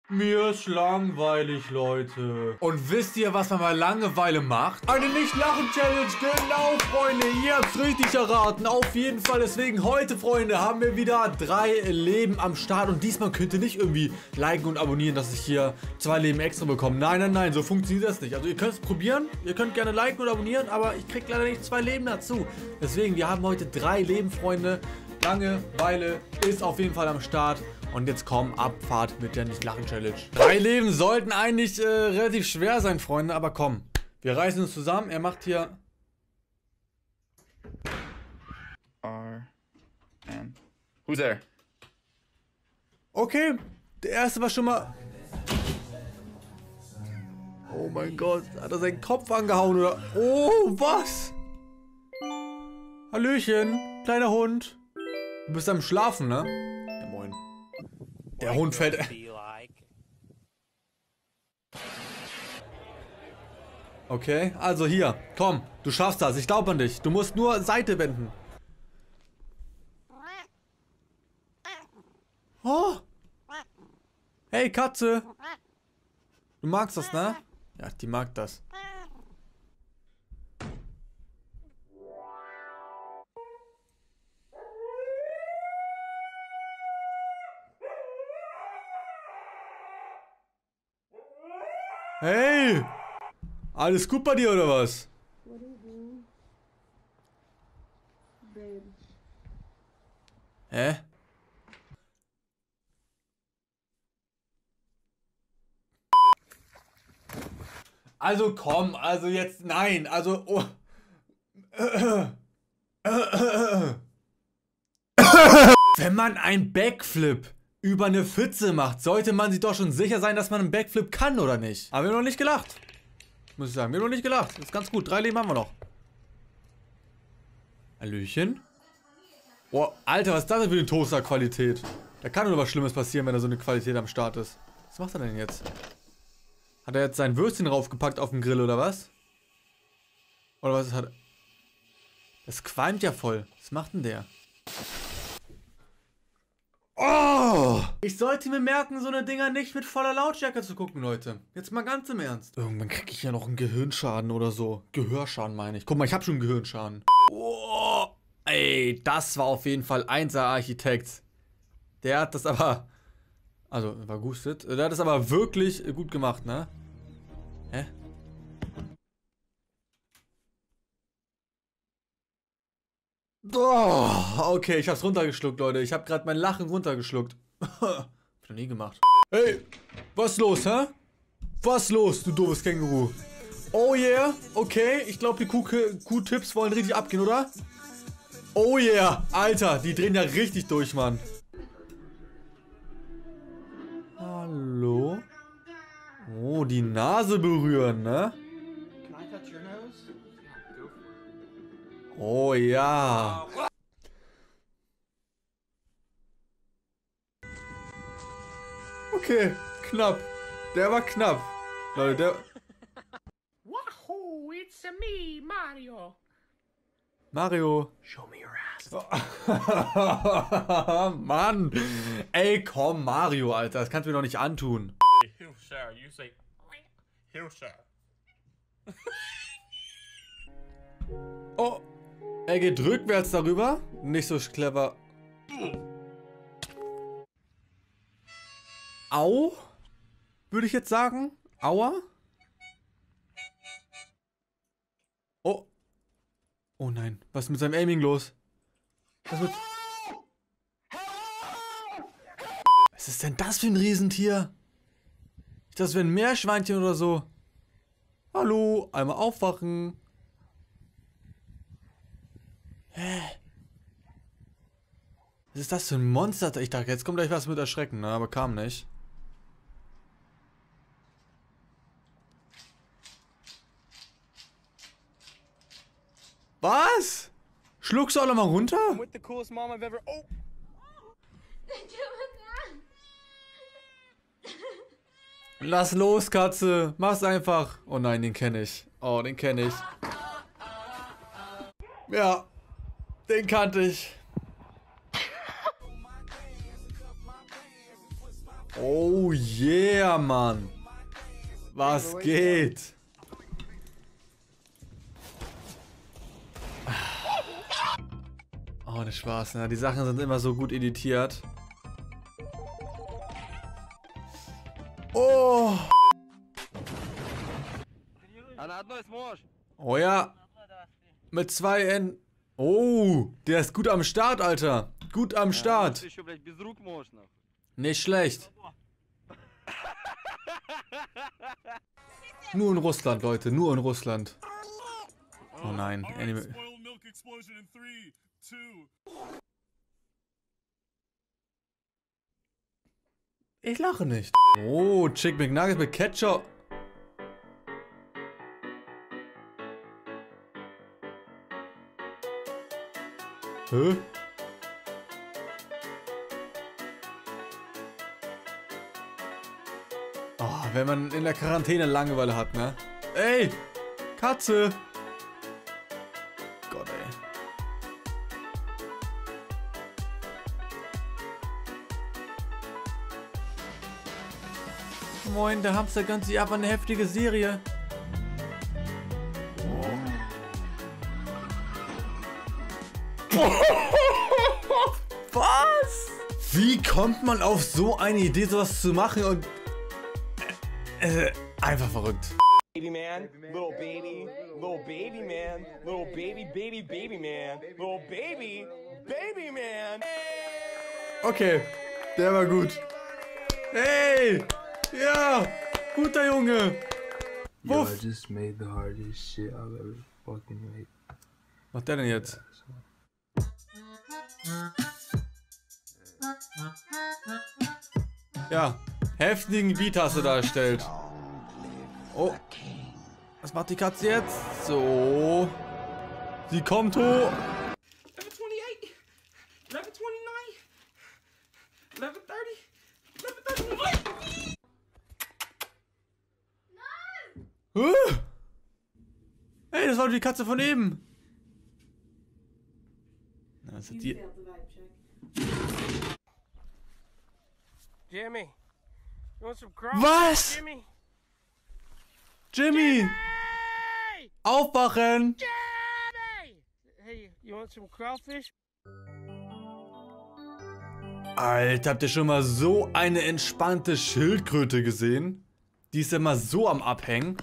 Mir ist langweilig, Leute. Und wisst ihr, was man bei Langeweile macht? Eine Nicht-Lachen-Challenge, genau, Freunde. Ihr habt's richtig erraten. Auf jeden Fall. Deswegen heute, Freunde, haben wir wieder 3 Leben am Start. Und diesmal könnt ihr nicht irgendwie liken und abonnieren, dass ich hier 2 Leben extra bekomme. Nein, nein, nein, so funktioniert das nicht. Also ihr könnt es probieren. Ihr könnt gerne liken und abonnieren, aber ich krieg leider nicht 2 Leben dazu. Deswegen, wir haben heute 3 Leben, Freunde. Langeweile ist auf jeden Fall am Start. Und jetzt kommt Abfahrt mit der Nicht-Lachen-Challenge. 3 Leben sollten eigentlich relativ schwer sein, Freunde. Aber komm, wir reißen uns zusammen. Er macht hier... Who's there? Okay, der erste war schon mal... Oh mein Gott, hat er seinen Kopf angehauen oder... Oh, was? Hallöchen, kleiner Hund. Du bist am Schlafen, ne? Ja, moin. Der Hund fällt... Okay, also hier, komm, du schaffst das, ich glaube an dich. Du musst nur Seite wenden. Oh! Hey, Katze! Du magst das, ne? Ja, die mag das. Hey! Alles gut bei dir oder was? What do you do? Babe. Hä? Also komm, also jetzt nein, also oh. Wenn man einen Backflip über eine Pfütze macht, sollte man sich doch schon sicher sein, dass man einen Backflip kann, oder nicht? Aber wir haben noch nicht gelacht. Muss ich sagen, wir haben noch nicht gelacht. Ist ganz gut, 3 Leben haben wir noch. Hallöchen? Boah, Alter, was ist das denn für eine Toaster-Qualität? Da kann nur was Schlimmes passieren, wenn da so eine Qualität am Start ist. Was macht er denn jetzt? Hat er jetzt sein Würstchen raufgepackt auf den Grill, oder was? Oder was hat er... Das qualmt ja voll. Was macht denn der? Oh! Ich sollte mir merken, so eine Dinger nicht mit voller Lautstärke zu gucken, Leute. Jetzt mal ganz im Ernst. Irgendwann kriege ich ja noch einen Gehirnschaden oder so. Gehörschaden meine ich. Guck mal, ich habe schon einen Gehirnschaden. Oh! Ey, das war auf jeden Fall 1er Architekt. Der hat das aber... Also, war gustet. Der hat das aber wirklich gut gemacht, ne? Hä? Oh, okay, ich hab's runtergeschluckt, Leute. Ich hab gerade mein Lachen runtergeschluckt. Hab ich noch nie gemacht. Hey, was los, hä? Was los, du doofes Känguru? Oh yeah, okay. Ich glaube, die Q-Tips wollen richtig abgehen, oder? Oh yeah, Alter, die drehen ja richtig durch, Mann. Hallo? Oh, die Nase berühren, ne? Oh ja. Okay, knapp. Der war knapp. Leute, der... Wahoo, it's me, Mario. Mario. Show me your ass. Mann. Ey, komm, Mario, Alter. Das kannst du mir doch nicht antun. You, sir, you say, here, sir. Oh. Er geht rückwärts darüber. Nicht so clever. Au? Würde ich jetzt sagen. Aua? Oh. Oh nein. Was ist mit seinem Aiming los? Was ist denn das für ein Riesentier? Ich dachte, das wäre ein Meerschweinchen oder so. Hallo, einmal aufwachen. Hä? Was ist das für ein Monster? Ich dachte, jetzt kommt gleich was mit Erschrecken, ne? Aber kam nicht. Was? Schluckst du alle mal runter? With the coolest mom I've ever. Oh! Lass los, Katze. Mach's einfach. Oh nein, den kenne ich. Oh, den kenne ich. Ja, den kannte ich. Oh yeah, Mann. Was geht? Oh, der Spaß, ne? Die Sachen sind immer so gut editiert. Oh! Oh ja. Mit 2 N. Oh, der ist gut am Start, Alter. Gut am Start. Nicht schlecht. Nur in Russland, Leute. Nur in Russland. Oh nein. Ich lache nicht. Oh, Chick McNuggets mit Ketchup. Hä? Oh, wenn man in der Quarantäne Langeweile hat, ne? Ey! Katze! Gott, ey. Moin, der Hamster gönnt sich aber eine heftige Serie. Was? Wie kommt man auf so eine Idee, sowas zu machen und... einfach verrückt. Baby man, little baby man, little baby man, little baby man. Okay, der war gut. Hey! Ja! Guter Junge! Yo, I just made the hardest shit I've ever fucking made. Was macht der denn jetzt? Ja, heftigen Beat hast du da erstellt. Oh. Was macht die Katze jetzt? So. Sie kommt hoch. Level 28, level 29, level 30, level 31. Hey, das war die Katze von eben. Na, das hat die... Jimmy, you want some crawfish? Was? Jimmy? Jimmy! Aufwachen! Jimmy! Hey, you want some crawfish? Alter, habt ihr schon mal so eine entspannte Schildkröte gesehen? Die ist immer so am Abhängen.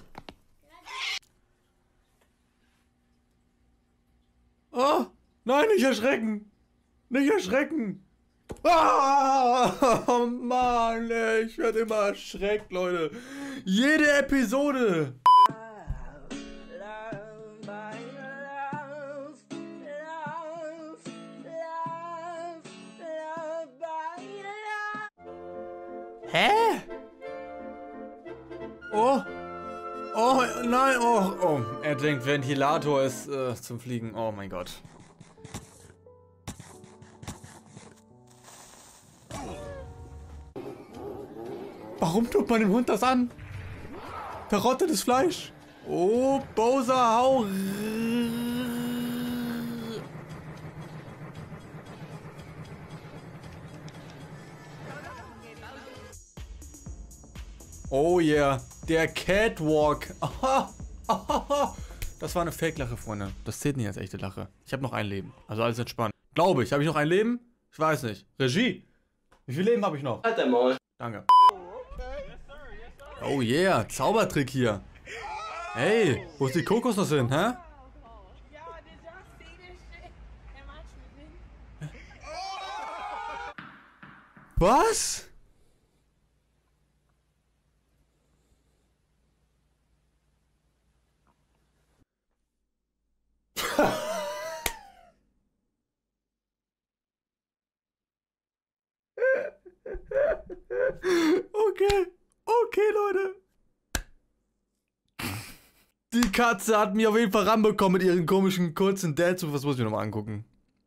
Oh, nein, nicht erschrecken! Nicht erschrecken! Ah, oh Mann, ey, ich werde immer erschreckt, Leute. Jede Episode. Hä? Oh. Oh, nein, oh, oh. Er denkt, Ventilator ist zum Fliegen. Oh mein Gott. Warum tut man dem Hund das an? Verrottetes Fleisch. Oh, Bowser, hau. Oh yeah, der Catwalk. Aha, aha. Das war eine Fake-Lache, Freunde. Das zählt nicht als echte Lache. Ich habe noch ein Leben. Also alles entspannt. Glaube ich. Habe ich noch ein Leben? Ich weiß nicht. Regie. Wie viel Leben habe ich noch? Alter Maul. Danke. Oh yeah, Zaubertrick hier. Hey, wo ist die Kokosnuss hin, hä? Was? Okay. Okay, Leute. Die Katze hat mich auf jeden Fall ranbekommen mit ihren komischen kurzen Dance. Was muss ich mir nochmal angucken?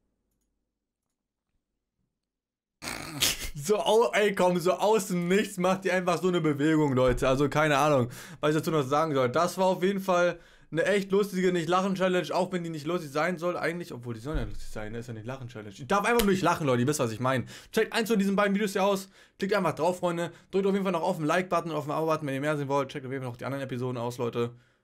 So, ey, komm, so aus dem Nichts macht die einfach so eine Bewegung, Leute. Also, keine Ahnung, was ich dazu noch sagen soll. Das war auf jeden Fall eine echt lustige Nicht-Lachen-Challenge, auch wenn die nicht lustig sein soll eigentlich, obwohl die sollen ja lustig sein, ne? Ist ja nicht Lachen-Challenge. Ich darf einfach nur nicht lachen, Leute, ihr wisst, was ich meine. Checkt eins von diesen beiden Videos hier aus, klickt einfach drauf, Freunde, drückt auf jeden Fall noch auf den Like-Button und auf den Abo-Button, wenn ihr mehr sehen wollt, checkt auf jeden Fall noch die anderen Episoden aus, Leute.